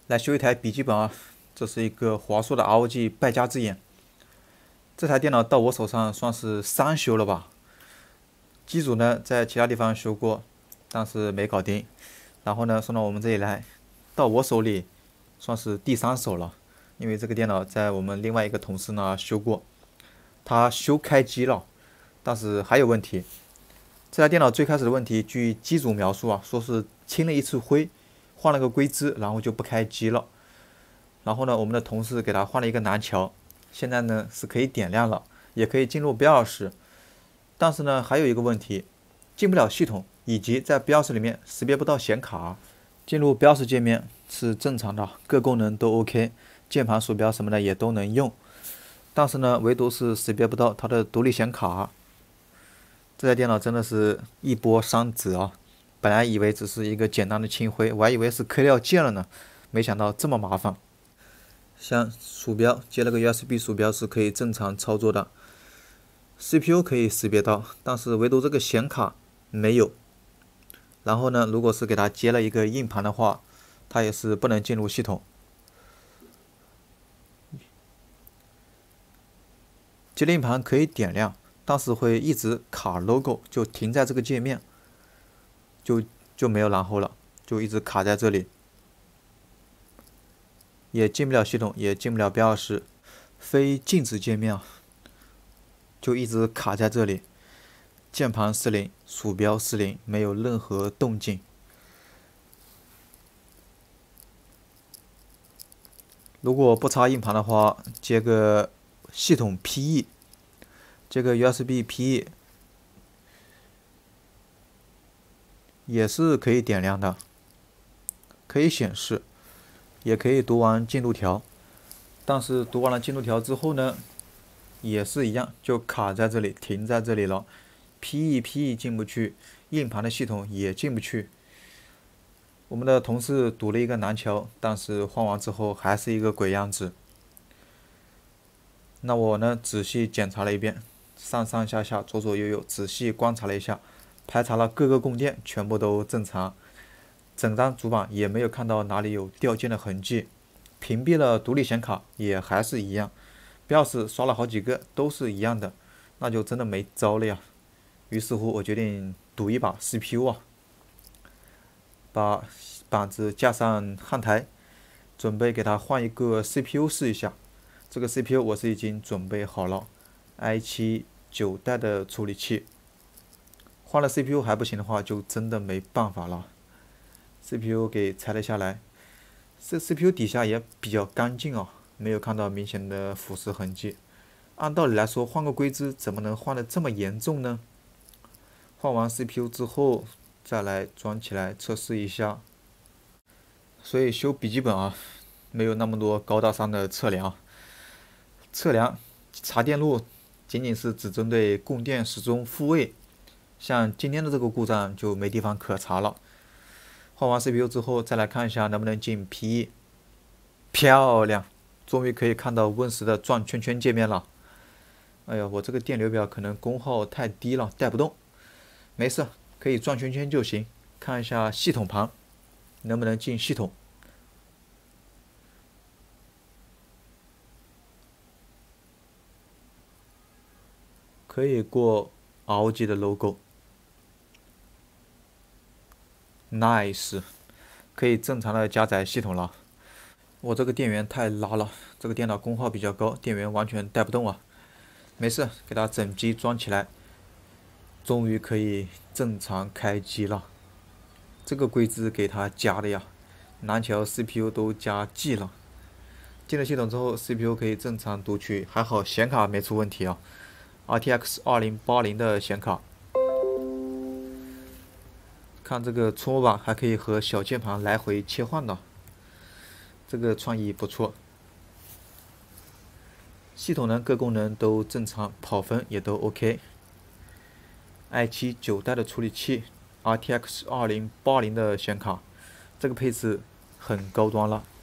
来修一台笔记本啊，这是一个华硕的 ROG 败家之眼。这台电脑到我手上算是3修了吧。机组呢在其他地方修过，但是没搞定。然后呢送到我们这里来，到我手里算是第3手了。因为这个电脑在我们另外一个同事那修过，他修开机了，但是还有问题。这台电脑最开始的问题，据机主描述啊，说是清了一次灰，换了个硅脂，然后就不开机了。然后呢，我们的同事给他换了一个南桥，现在呢是可以点亮了，也可以进入BIOS。但是呢，还有一个问题，进不了系统，以及在BIOS里面识别不到显卡。进入BIOS界面是正常的，各功能都 OK， 键盘、鼠标什么的也都能用。但是呢，唯独是识别不到它的独立显卡。这台电脑真的是一波三折啊！本来以为只是一个简单的清灰，我还以为是磕掉键了呢，没想到这么麻烦。像鼠标接了个 USB 鼠标是可以正常操作的 ，CPU 可以识别到，但是唯独这个显卡没有。然后呢，如果是给它接了一个硬盘的话，它也是不能进入系统。接了硬盘可以点亮，但是会一直卡 logo， 就停在这个界面，就没有然后了，就一直卡在这里。也进不了系统，也进不了BIOS，非静止界面啊，就一直卡在这里。键盘失灵，鼠标失灵，没有任何动静。如果不插硬盘的话，接个系统 PE， 接个 USB PE 也是可以点亮的，可以显示。也可以读完进度条，但是读完了进度条之后呢，也是一样，就卡在这里，停在这里了。PE 进不去，硬盘的系统也进不去。我们的同事读了一个南桥，但是换完之后还是一个鬼样子。那我呢，仔细检查了一遍，上上下下、左左右右，仔细观察了一下，排查了各个供电，全部都正常。整张主板也没有看到哪里有掉键的痕迹，屏蔽了独立显卡也还是一样，BIOS刷了好几个都是一样的，那就真的没招了呀。于是乎，我决定赌一把 CPU 啊，把板子架上焊台，准备给它换一个 CPU 试一下。这个 CPU 我是已经准备好了 ，i7 9代的处理器。换了 CPU 还不行的话，就真的没办法了。CPU 给拆了下来，这 CPU 底下也比较干净哦，没有看到明显的腐蚀痕迹。按道理来说，换个硅脂怎么能换得这么严重呢？换完 CPU 之后，再来装起来测试一下。所以修笔记本啊，没有那么多高大上的测量。测量查电路仅仅是只针对供电时钟复位，像今天的这个故障就没地方可查了。换完 CPU 之后，再来看一下能不能进 PE， 漂亮，终于可以看到 Win10的转圈圈界面了。哎呀，我这个电流表可能功耗太低了，带不动。没事，可以转圈圈就行。看一下系统盘，能不能进系统？可以过 ROG 的 logo。Nice， 可以正常的加载系统了。我这个电源太拉了，这个电脑功耗比较高，电源完全带不动啊。没事，给它整机装起来，终于可以正常开机了。这个硅脂给它加的呀，南桥 CPU 都加 G 了。进了系统之后 ，CPU 可以正常读取，还好显卡没出问题啊。RTX 2080的显卡。看这个触摸板还可以和小键盘来回切换的，这个创意不错。系统呢各功能都正常，跑分也都 OK。i7 9代的处理器 ，RTX 2080的显卡，这个配置很高端了。